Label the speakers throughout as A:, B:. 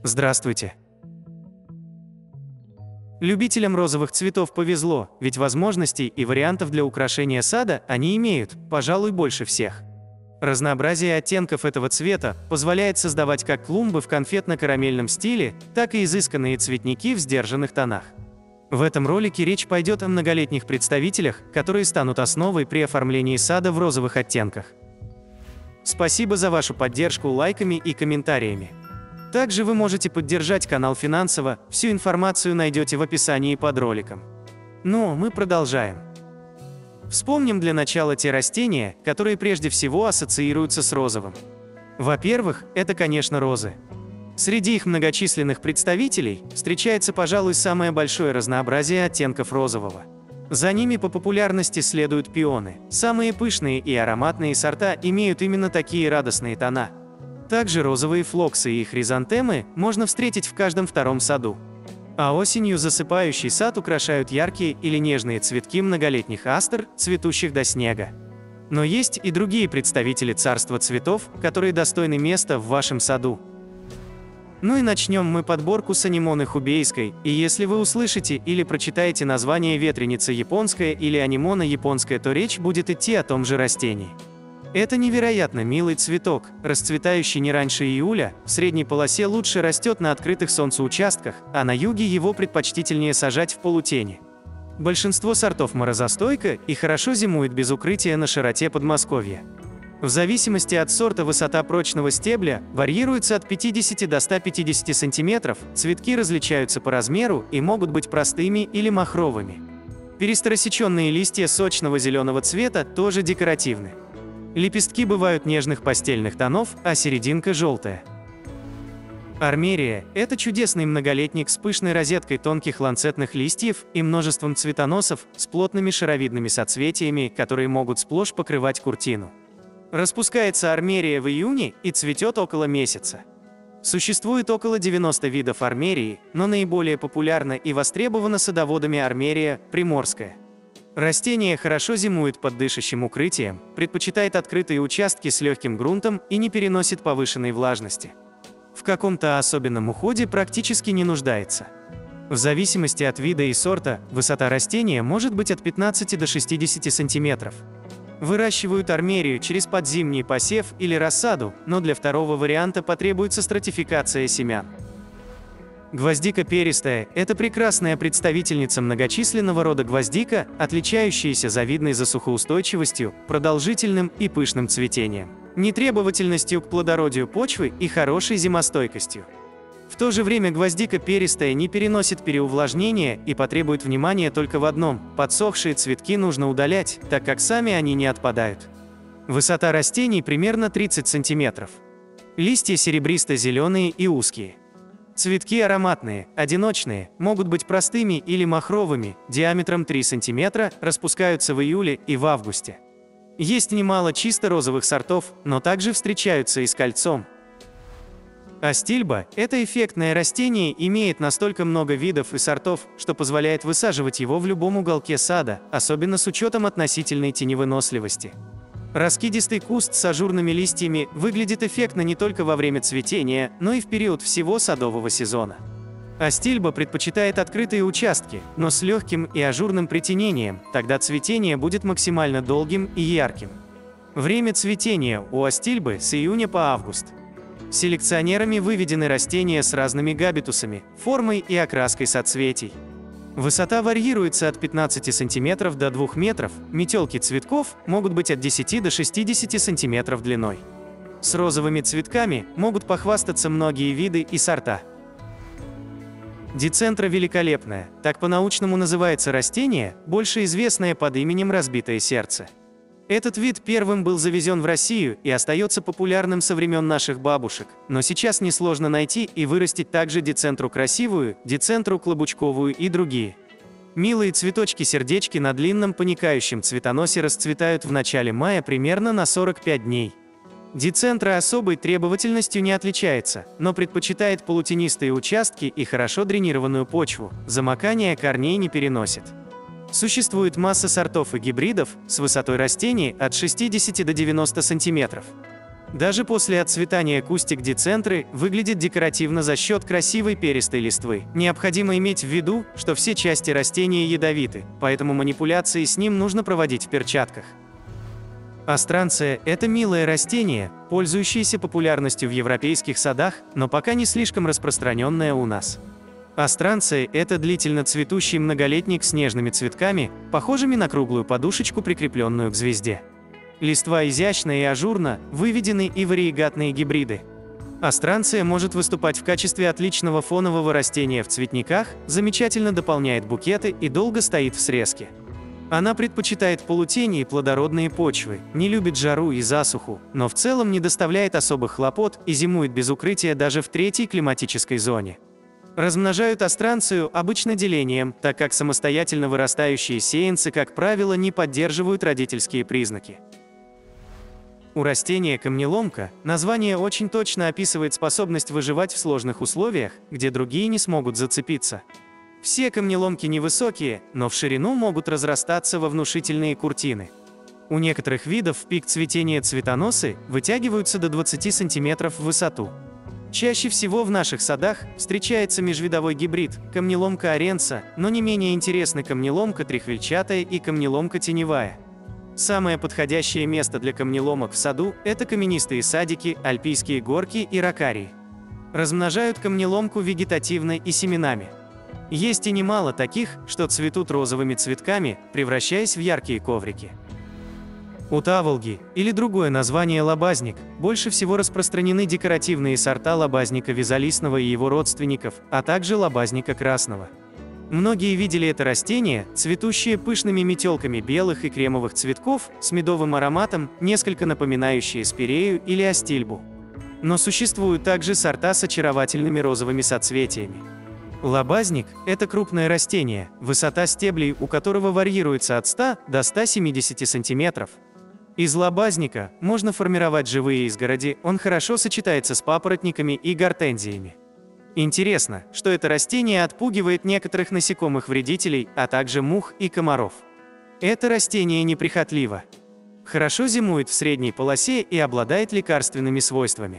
A: Здравствуйте! Любителям розовых цветов повезло, ведь возможностей и вариантов для украшения сада они имеют, пожалуй, больше всех. Разнообразие оттенков этого цвета позволяет создавать как клумбы в конфетно-карамельном стиле, так и изысканные цветники в сдержанных тонах. В этом ролике речь пойдет о многолетних представителях, которые станут основой при оформлении сада в розовых оттенках. Спасибо за вашу поддержку лайками и комментариями. Также вы можете поддержать канал финансово, всю информацию найдете в описании под роликом. Но мы продолжаем. Вспомним для начала те растения, которые прежде всего ассоциируются с розовым. Во-первых, это, конечно, розы. Среди их многочисленных представителей встречается, пожалуй, самое большое разнообразие оттенков розового. За ними по популярности следуют пионы. Самые пышные и ароматные сорта имеют именно такие радостные тона. Также розовые флоксы и хризантемы можно встретить в каждом втором саду. А осенью засыпающий сад украшают яркие или нежные цветки многолетних астр, цветущих до снега. Но есть и другие представители царства цветов, которые достойны места в вашем саду. Ну и начнем мы подборку с анимоны хубейской, и если вы услышите или прочитаете название ветреница японская или анимона японская, то речь будет идти о том же растении. Это невероятно милый цветок, расцветающий не раньше июля, в средней полосе лучше растет на открытых солнцеучастках, а на юге его предпочтительнее сажать в полутени. Большинство сортов морозостойко и хорошо зимует без укрытия на широте Подмосковья. В зависимости от сорта высота прочного стебля варьируется от 50 до 150 см, цветки различаются по размеру и могут быть простыми или махровыми. Перестороссеченные листья сочного зеленого цвета тоже декоративны. Лепестки бывают нежных пастельных тонов, а серединка желтая. Армерия – это чудесный многолетник с пышной розеткой тонких ланцетных листьев и множеством цветоносов с плотными шаровидными соцветиями, которые могут сплошь покрывать куртину. Распускается армерия в июне и цветет около месяца. Существует около 90 видов армерии, но наиболее популярна и востребована садоводами армерия приморская. Растение хорошо зимует под дышащим укрытием, предпочитает открытые участки с легким грунтом и не переносит повышенной влажности. В каком-то особенном уходе практически не нуждается. В зависимости от вида и сорта, высота растения может быть от 15 до 60 см. Выращивают армерию через подзимний посев или рассаду, но для второго варианта потребуется стратификация семян. Гвоздика перистая – это прекрасная представительница многочисленного рода гвоздика, отличающаяся завидной засухоустойчивостью, продолжительным и пышным цветением, нетребовательностью к плодородию почвы и хорошей зимостойкостью. В то же время гвоздика перистая не переносит переувлажнения и потребует внимания только в одном – подсохшие цветки нужно удалять, так как сами они не отпадают. Высота растений примерно 30 см. Листья серебристо-зеленые и узкие. Цветки ароматные, одиночные, могут быть простыми или махровыми, диаметром 3 см, распускаются в июле и в августе. Есть немало чисто розовых сортов, но также встречаются и с кольцом. Астильба – это эффектное растение, имеет настолько много видов и сортов, что позволяет высаживать его в любом уголке сада, особенно с учетом относительной теневыносливости. Раскидистый куст с ажурными листьями выглядит эффектно не только во время цветения, но и в период всего садового сезона. Астильба предпочитает открытые участки, но с легким и ажурным притенением, тогда цветение будет максимально долгим и ярким. Время цветения у астильбы с июня по август. Селекционерами выведены растения с разными габитусами, формой и окраской соцветий. Высота варьируется от 15 см до 2 метров, метелки цветков могут быть от 10 до 60 см длиной. С розовыми цветками могут похвастаться многие виды и сорта. Дицентра великолепная, так по-научному называется растение, больше известное под именем разбитое сердце. Этот вид первым был завезен в Россию и остается популярным со времен наших бабушек, но сейчас несложно найти и вырастить также дицентру красивую, дицентру клобучковую и другие. Милые цветочки-сердечки на длинном паникающем цветоносе расцветают в начале мая примерно на 45 дней. Дицентра особой требовательностью не отличается, но предпочитает полутенистые участки и хорошо дренированную почву, замокание корней не переносит. Существует масса сортов и гибридов с высотой растений от 60 до 90 см. Даже после отцветания кустик дицентры выглядит декоративно за счет красивой перистой листвы. Необходимо иметь в виду, что все части растения ядовиты, поэтому манипуляции с ним нужно проводить в перчатках. Астранция – это милое растение, пользующееся популярностью в европейских садах, но пока не слишком распространенное у нас. Астранция – это длительно цветущий многолетник с нежными цветками, похожими на круглую подушечку, прикрепленную к звезде. Листва изящна и ажурна, выведены и вариегатные гибриды. Астранция может выступать в качестве отличного фонового растения в цветниках, замечательно дополняет букеты и долго стоит в срезке. Она предпочитает полутени и плодородные почвы, не любит жару и засуху, но в целом не доставляет особых хлопот и зимует без укрытия даже в третьей климатической зоне. Размножают астранцию обычно делением, так как самостоятельно вырастающие сеянцы, как правило, не поддерживают родительские признаки. У растения камнеломка название очень точно описывает способность выживать в сложных условиях, где другие не смогут зацепиться. Все камнеломки невысокие, но в ширину могут разрастаться во внушительные куртины. У некоторых видов пик цветения цветоносы вытягиваются до 20 см в высоту. Чаще всего в наших садах встречается межвидовой гибрид – камнеломка оренса, но не менее интересны камнеломка трихвельчатая и камнеломка теневая. Самое подходящее место для камнеломок в саду – это каменистые садики, альпийские горки и рокарии. Размножают камнеломку вегетативно и семенами. Есть и немало таких, что цветут розовыми цветками, превращаясь в яркие коврики. У таволги, или другое название лобазник, больше всего распространены декоративные сорта лобазника вязолистного и его родственников, а также лобазника красного. Многие видели это растение, цветущее пышными метелками белых и кремовых цветков, с медовым ароматом, несколько напоминающие спирею или астильбу. Но существуют также сорта с очаровательными розовыми соцветиями. Лобазник – это крупное растение, высота стеблей у которого варьируется от 100 до 170 см. Из лобазника можно формировать живые изгороди, он хорошо сочетается с папоротниками и гортензиями. Интересно, что это растение отпугивает некоторых насекомых-вредителей, а также мух и комаров. Это растение неприхотливо. Хорошо зимует в средней полосе и обладает лекарственными свойствами.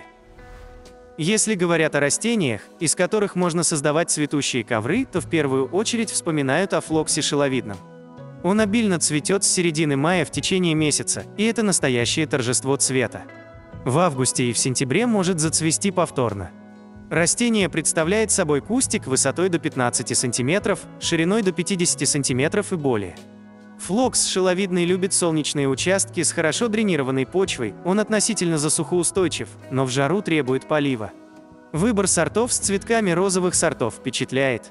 A: Если говорят о растениях, из которых можно создавать цветущие ковры, то в первую очередь вспоминают о флоксе шиловидном. Он обильно цветет с середины мая в течение месяца, и это настоящее торжество цвета. В августе и в сентябре может зацвести повторно. Растение представляет собой кустик высотой до 15 см, шириной до 50 см и более. Флокс шиловидный любит солнечные участки с хорошо дренированной почвой, он относительно засухоустойчив, но в жару требует полива. Выбор сортов с цветками розовых сортов впечатляет.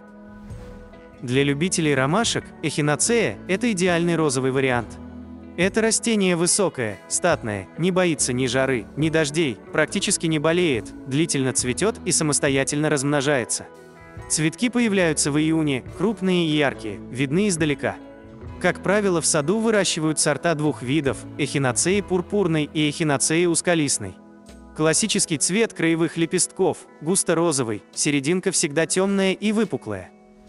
A: Для любителей ромашек эхинацея – это идеальный розовый вариант. Это растение высокое, статное, не боится ни жары, ни дождей, практически не болеет, длительно цветет и самостоятельно размножается. Цветки появляются в июне, крупные и яркие, видны издалека. Как правило, в саду выращивают сорта двух видов – эхинацеи пурпурной и эхинацеи узколистной. Классический цвет краевых лепестков – густо-розовый, серединка всегда темная и выпуклая.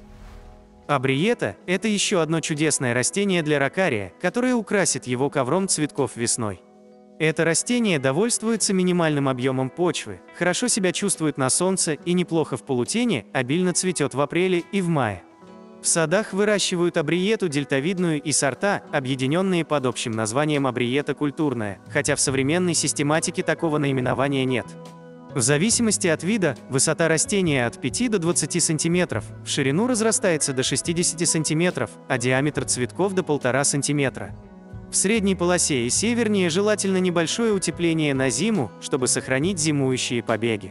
A: Абриета – это еще одно чудесное растение для рокария, которое украсит его ковром цветков весной. Это растение довольствуется минимальным объемом почвы, хорошо себя чувствует на солнце и неплохо в полутени, обильно цветет в апреле и в мае. В садах выращивают абриету дельтовидную и сорта, объединенные под общим названием абриета культурная, хотя в современной систематике такого наименования нет. В зависимости от вида, высота растения от 5 до 20 см, в ширину разрастается до 60 см, а диаметр цветков до 1,5 см. В средней полосе и севернее желательно небольшое утепление на зиму, чтобы сохранить зимующие побеги.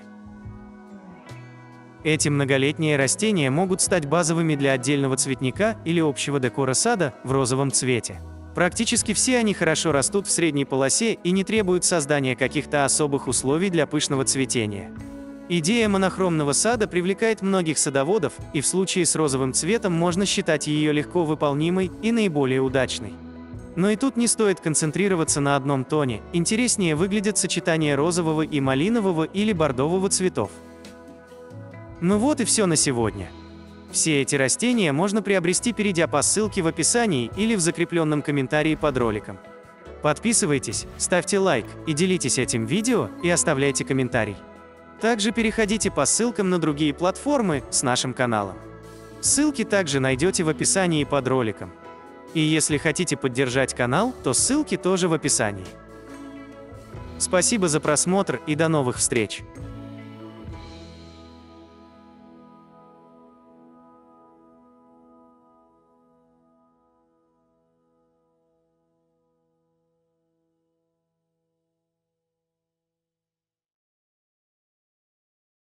A: Эти многолетние растения могут стать базовыми для отдельного цветника или общего декора сада в розовом цвете. Практически все они хорошо растут в средней полосе и не требуют создания каких-то особых условий для пышного цветения. Идея монохромного сада привлекает многих садоводов, и в случае с розовым цветом можно считать ее легко выполнимой и наиболее удачной. Но и тут не стоит концентрироваться на одном тоне, интереснее выглядят сочетания розового и малинового или бордового цветов. Ну вот и все на сегодня. Все эти растения можно приобрести, перейдя по ссылке в описании или в закрепленном комментарии под роликом. Подписывайтесь, ставьте лайк и делитесь этим видео и оставляйте комментарий. Также переходите по ссылкам на другие платформы с нашим каналом. Ссылки также найдете в описании под роликом. И если хотите поддержать канал, то ссылки тоже в описании. Спасибо за просмотр и до новых встреч!